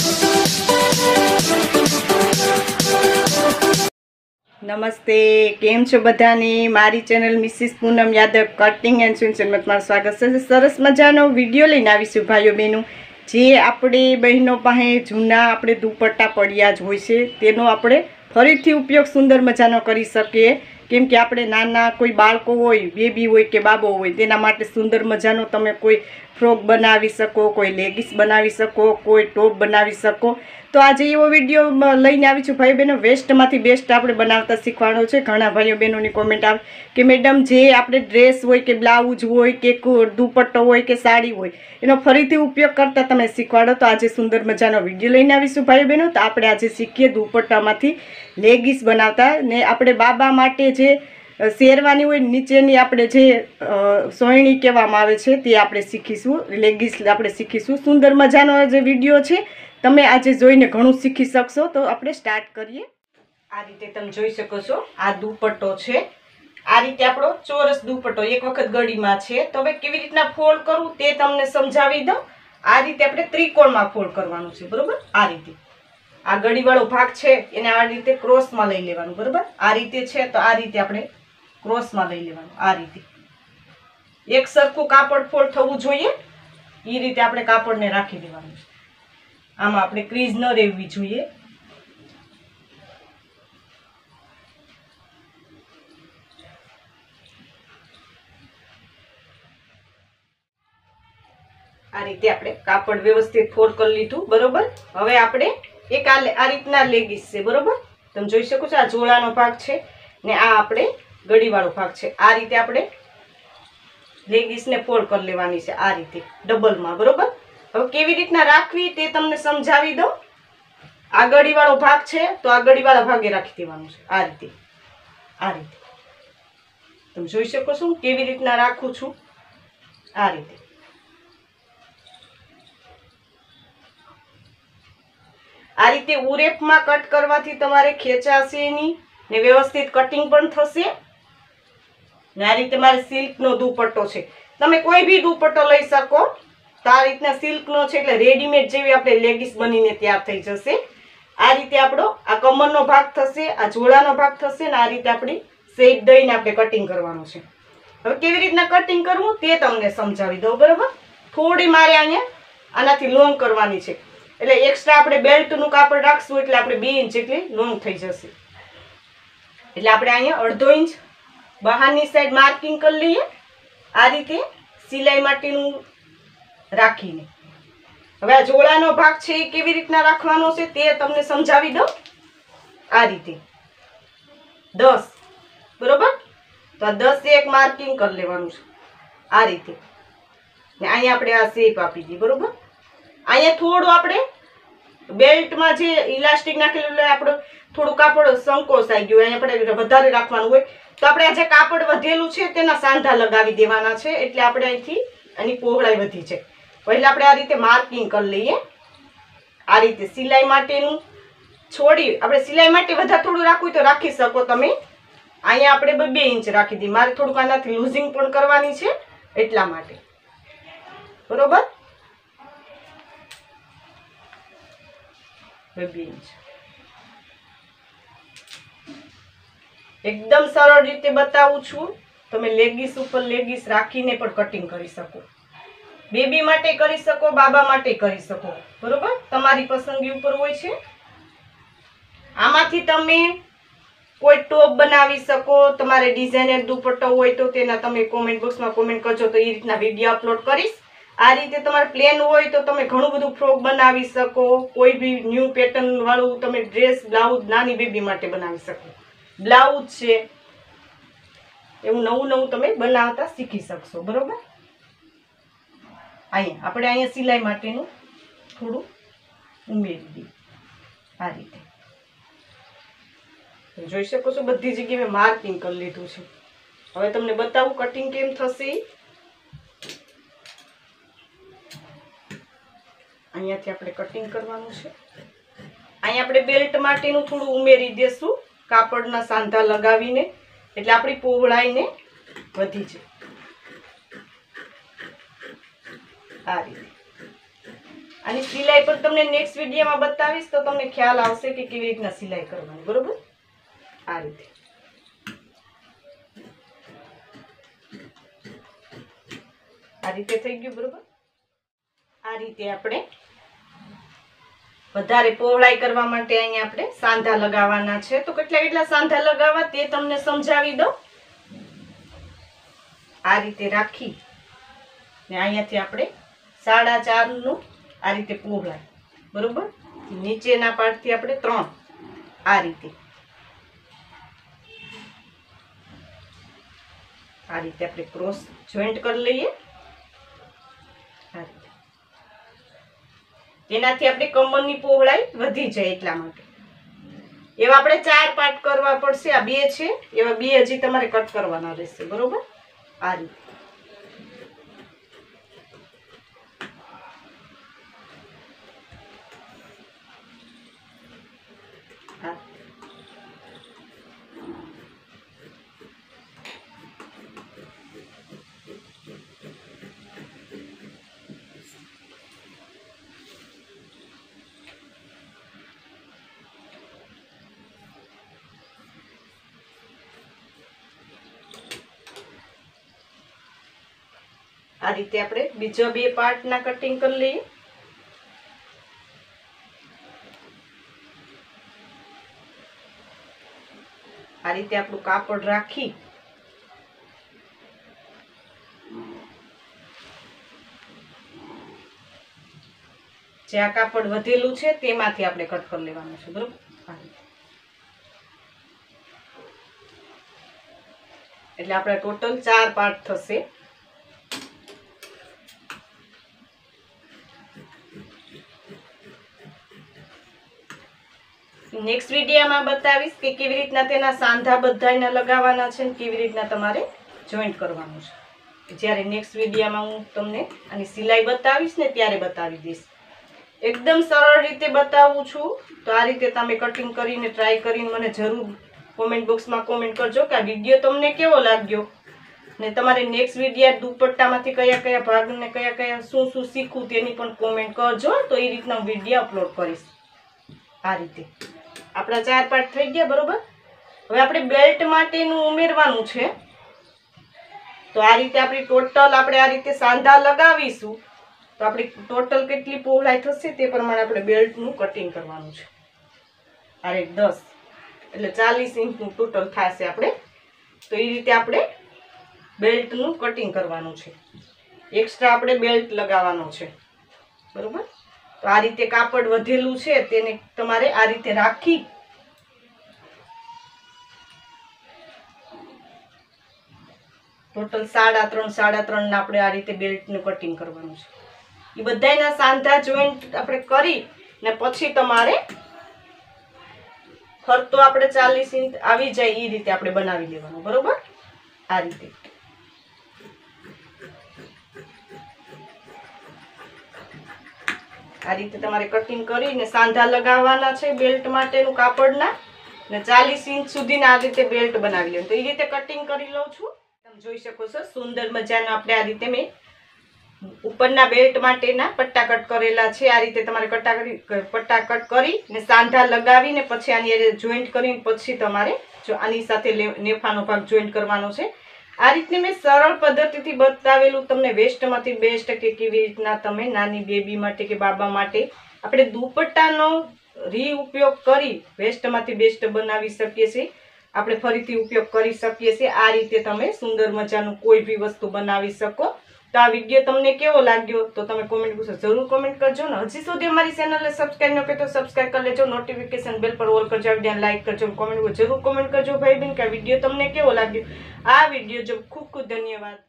નમસ્તે, કેમ છો બધાની? મારી channel Mrs Poonam Yadav cutting and સ્વિંગમાં તમારું સ્વાગત છે. સરસ મજાનો વિડીયો લઈને આવીશું ભાઈઓ બહેનો. જે આપણે બહેનો પાસે જૂના આપણે દુપટ્ટા પડ્યા જ હોય છે તેનો આપણે ફરીથી ઉપયોગ સુંદર મજાનો કરી શકીએ. કેમ કે આપણે નાના કોઈ બાળકો હોય, બેબી હોય કે બાબો હોય, તેના માટે સુંદર મજાનો તમે કોઈ ફ્રોક બનાવી શકો, કોઈ લેગીસ બનાવી શકો, કોઈ ટોપ બનાવી શકો. તો આજે એવો વિડીયો લઈને આવી છું ભાઈઓ બહેનો, વેસ્ટમાંથી બેસ્ટ આપણે બનાવતા શીખવાનો છે. ઘણા ભાઈઓ બહેનોની કોમેન્ટ આવે કે મેડમ જે આપણે ડ્રેસ હોય કે બ્લાઉઝ હોય કે દુપટ્ટો હોય કે સાડી હોય એનો ફરીથી ઉપયોગ કરતા તમે શીખવાડો. તો આજે સુંદર મજાનો વિડીયો લઈને આવીશું ભાઈઓ બહેનો. તો આપણે આજે શીખીએ દુપટ્ટામાંથી લેગીસ બનાવતા. ને આપણે બાબા માટે જે શેરવાની હોય નીચેની આપણે જે સોયણી કહેવામાં આવે છે તે આપણે શીખીશું. લેગીસ આપણે શીખીશું. સુંદર મજાનો જે વિડીયો છે, તમે આજે જોઈને ઘણું શીખી શકશો. તો આપણે સ્ટાર્ટ કરીએ. આ રીતે તમે જોઈ શકો છો, આ દુપટ્ટો છે. આ રીતે આપણો ચોરસ દુપટ્ટો એક વખત ગળીમાં છે. તો હવે કેવી રીતના ફોલ્ડ કરવું તે તમને સમજાવી દઉં. આ રીતે આપણે ત્રિકોણમાં ફોલ્ડ કરવાનું છે, બરોબર? આ રીતે આ ગળીવાળો ભાગ છે એને આ રીતે ક્રોસમાં લઈ લેવાનું, બરોબર? આ રીતે છે તો આ રીતે આપણે ક્રોસમાં લઈ લેવાનું. આ રીતે એક સરખું કાપડ ફોલ્ડ થવું જોઈએ એ રીતે આપણે કાપડને રાખી દેવાનું છે. આમાં આપણે ક્રીઝ ન રહેવી જોઈએ. આ રીતે આપણે કાપડ વ્યવસ્થિત ફોલ્ડ કરી લીધું, બરોબર? હવે આપણે એક આ રીતના લેગીસ છે, બરોબર? તમે જોઈ શકો છો, આ જોડાનો ભાગ છે ને આ આપણે ગળીવાળો ભાગ છે. આ રીતે આપણે લેગીસને ફોલ્ડ કરી લેવાની છે, આ રીતે ડબલમાં, બરોબર? હવે કેવી રીતના રાખવી તે તમને સમજાવી દઉં. આ ગળીવાળો ભાગ છે તો આ ગળીવાળા ભાગે રાખી દેવાનું છે. આ રીતે આ રીતે તમે જોઈ શકો છો કેવી રીતના રાખું છું. આ રીતે આ રીતે ઉરેપમાં કટ કરવાથી તમારે ખેંચાશે નહીં ને વ્યવસ્થિત કટિંગ પણ થશે. ને આ રીતે મારે સિલ્કનો દુપટ્ટો છે, તમે કોઈ બી દુપટ્ટો લઈ શકો. તો આ રીતના સિલ્કનો છે એટલે રેડીમેડ જેવી આપણે લેગીસ બનીને તૈયાર થઈ જશે. આ રીતે આપણો આ કમરનો ભાગ થશે, આ જોડાનો ભાગ થશે ને આ રીતે આપણી શેપ દઈને આપણે કટિંગ કરવાનું છે. હવે કેવી રીતના કટિંગ કરવું તે તમને સમજાવી દઉં, બરોબર? થોડી મારે અહીંયા આનાથી લોંગ કરવાની છે એટલે એક્સ્ટ્રા આપણે બેલ્ટનું કાપડ રાખશું એટલે આપણે 2 ઇંચ જેટલી લોંગ થઈ જશે. એટલે આપણે અહીંયા 1/2 ઇંચ બહારની સાઈડ માર્કિંગ કરી લઈએ. આ રીતે સિલાઈ માટેનું રાખીને હવે આ જોડાનો ભાગ છે એ કેવી રીતના રાખવાનો છે તે તમને સમજાવી દઉં. આ રીતે 10, બરોબર? તો આ 10 એક માર્કિંગ કરી લેવાનું છે આ રીતે. ને અહીંયા આપણે આ શેપ આપી દઈએ, બરોબર? અહીંયા થોડું આપણે બેલ્ટમાં જે ઇલાસ્ટિક નાખેલું આપણે થોડું કાપડ સંકોચાઈ ગયું, અહીંયા આપણે વધારે રાખવાનું હોય તો આપણે આ જે કાપડ વધેલું છે તેના સાંધા લગાવી દેવાના છે. એટલે આપણે અહીંથી આની પહોળાઈ વધી છે. પહેલા આપણે આ રીતે માર્કિંગ કરી લઈએ. આ રીતે સિલાઈ માટેનું છોડી આપણે સિલાઈ માટે વધારે થોડું રાખવું તો રાખી શકો તમે. અહીંયા આપણે 2 ઇંચ રાખી દઈએ. મારે થોડુંક આનાથી લૂઝિંગ પણ કરવાની છે એટલા માટે, બરોબર? 2 ઇંચ એકદમ સરળ રીતે બતાવું છું. તમે લેગીસ ઉપર લેગીસ રાખીને પણ કટિંગ કરી શકો. બેબી માટે કરી શકો, બાબા માટે કરી શકો, બરોબર? તમારી પસંદગી ઉપર હોય છે. આમાંથી તમે કોઈ ટોપ બનાવી શકો. તમારે ડિઝાઇનર દુપટ્ટો હોય તો તેના તમે કોમેન્ટ બોક્સમાં કોમેન્ટ કરજો તો એ રીતના વિડીયો અપલોડ કરીશ. આ રીતે તમારે પ્લેન હોય તો તમે ઘણું બધું ફ્રોક બનાવી શકો. કોઈ બી ન્યૂ પેટર્ન વાળું તમે ડ્રેસ બ્લાઉઝ નાની બેબી માટે બનાવી શકો. બ્લાઉઝ છે એવું નવું તમે બનાવતા શીખી શકશો, બરોબર? અહીંયા સિલાઈ માટેનું થોડું ઉમેરી દઈએ. આ રીતે જોઈ શકો છો બધી જગ્યાએ મેં માર્કિંગ કરી લીધું છે. હવે તમને બતાવું કટિંગ કેમ થશે. અહીંયાથી આપણે કટિંગ કરવાનું છે. અહીંયા આપણે બેલ્ટ માટેનું થોડું ઉમેરી દેશું કાપડના સાંધા લગાવીને, એટલે આપણી પહોળાઈને વધી જાય. આ રીતે આની સિલાઈ પણ તમને નેક્સ્ટ વિડીયોમાં બતાવીશ તો તમને ખ્યાલ આવશે કે કેવી રીતના સિલાઈ કરવાની. બરોબર, આ રીતે. આ રીતે થઈ ગયું. બરોબર, આ રીતે આપણે વધારે પહોળાઈ કરવા માટે અહીંયા આપણે સાંધા લગાવવાના છે. તો કેટલા સાંધા લગાવવા તે તમને સમજાવી દઉં. આ રીતે રાખી ને અહીંયાથી આપણે 4.5 નું આ રીતે પહોળાઈ. બરોબર, નીચેના પાર્ટથી આપણે 3 આ રીતે આપણે ક્રોસ જોઈન્ટ કરી લઈએ. તેનાથી આપણે કમરની પહોળાઈ વધી જાય એટલા માટે. એવા આપણે 4 પાર્ટ કરવા પડશે. આ 2 છે, એવા 2 હજી તમારે કટ કરવાના રહેશે. બરોબર, આ રીતે. આ રીતે આપણે બીજા 2 પાર્ટના કટિંગ કરી લઈએ. આ રીતે આપણું કાપડ રાખી જે આ કાપડ વધેલું છે તેમાંથી આપણે કટ કરી લેવાનું છે. બરોબર, એટલે આપણે ટોટલ 4 પાર્ટ થશે. નેક્સ્ટ વિડીયોમાં બતાવીશ કે કેવી રીતના તેના સાંધા બધાયના લગાવવાના છે અને કેવી રીતના તમારે જોઈન્ટ કરવાનું છે. જ્યારે નેક્સ્ટ વિડીયોમાં હું તમને આની સિલાઈ બતાવીશ ને ત્યારે બતાવી દઈશ. એકદમ સરળ રીતે બતાવું છું. તો આ રીતે તમે કટિંગ કરીને ટ્રાય કરીને મને જરૂર કોમેન્ટ બોક્સમાં કોમેન્ટ કરજો કે આ વિડીયો તમને કેવો લાગ્યો ને તમારે નેક્સ્ટ વિડીયો દુપટ્ટામાંથી કયા ભાગને કયા શું શીખવું તેની પણ કોમેન્ટ કરજો. તો એ રીતના હું વિડીયો અપલોડ કરીશ. આ રીતે આપણા 4 પાર્ટ થઈ ગયા. બરોબર, હવે આપણે બેલ્ટ માટેનું ઉમેરવાનું છે. તો આ રીતે આપણી ટોટલ આપણે આ રીતે સાંધા લગાવીશું તો આપણી ટોટલ કેટલી પહોળાઈ થશે તે પ્રમાણે આપણે બેલ્ટનું કટિંગ કરવાનું છે. આ રીતે 10 એટલે 40 ઇંચનું ટોટલ થશે આપણે. તો એ રીતે આપણે બેલ્ટનું કટિંગ કરવાનું છે. એક્સ્ટ્રા આપણે બેલ્ટ લગાવવાનો છે. બરોબર, તો આ રીતે કાપડ વધેલું છે તેને તમારે આ રીતે રાખી ટોટલ 3.5 ના આપણે આ રીતે બેલ્ટનું કટિંગ કરવાનું છે. એ બધાના સાંધા જોઈન્ટ આપણે કરી ને પછી તમારે ફરતો આપણે 40 ઇંચ આવી જાય એ રીતે આપણે બનાવી લેવાનું. બરોબર, આ રીતે. આ રીતે તમારે કટિંગ કરીને સાંધા લગાવવાના છે બેલ્ટ માટેનું કાપડના ને 40 ઇંચ સુધીના આ રીતે બેલ્ટ બનાવી લેવાનું. તો એ રીતે કટિંગ કરી લઉં છું. તમે જોઈ શકો છો સુંદર મજાના આપણે આ રીતે મેં ઉપરના બેલ્ટ માટેના પટ્ટા કટ કરેલા છે. આ રીતે તમારે પટ્ટા કટ કરી ને સાંધા લગાવીને પછી આની જોઈન્ટ કરીને પછી તમારે જો આની સાથે નેફાનો ભાગ જોઈન્ટ કરવાનો છે. આ રીતે મેં સરળ પદ્ધતિથી બતાવેલું તમને વેસ્ટમાંથી બેસ્ટ કે કેવી રીતના તમે નાની બેબી માટે કે બાબા માટે આપણે દુપટ્ટાનો રીઉપયોગ કરી વેસ્ટમાંથી બેસ્ટ બનાવી શકીએ છીએ. આપણે ફરીથી ઉપયોગ કરી શકીએ છીએ. આ રીતે તમે સુંદર મજાનું કોઈ બી વસ્તુ બનાવી શકો. તો આ વિડીયો તમને કેવો લાગ્યો તો તમે કોમેન્ટ બોક્સમાં જરૂર કોમેન્ટ કરજો ને હજી સુધી અમારી ચેનલને સબસ્ક્રાઇબ ન કરી તો સબસ્ક્રાઇબ કરી લેજો. નોટિફિકેશન બેલ પર ઓલ કરજો. વિડીયોને લાઈક કરજો. કોમેન્ટ જરૂર કોમેન્ટ કરજો ભાઈ બેન કે આ વિડીયો તમને કેવો લાગ્યો. આ વિડીયો જો ખૂબ ખૂબ ધન્યવાદ.